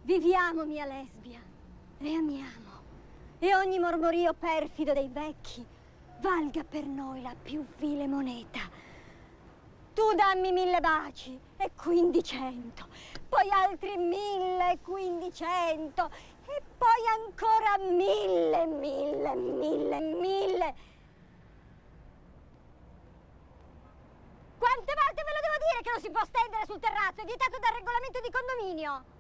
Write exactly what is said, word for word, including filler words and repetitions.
Viviamo, mia lesbia, e amiamo. E ogni mormorio perfido dei vecchi valga per noi la più vile moneta. Tu dammi mille baci e quindi cento, poi altri mille e quindi cento, e poi ancora mille, mille, mille, mille. Quante volte ve lo devo dire che non si può stendere sul terrazzo? È vietato dal regolamento di condominio.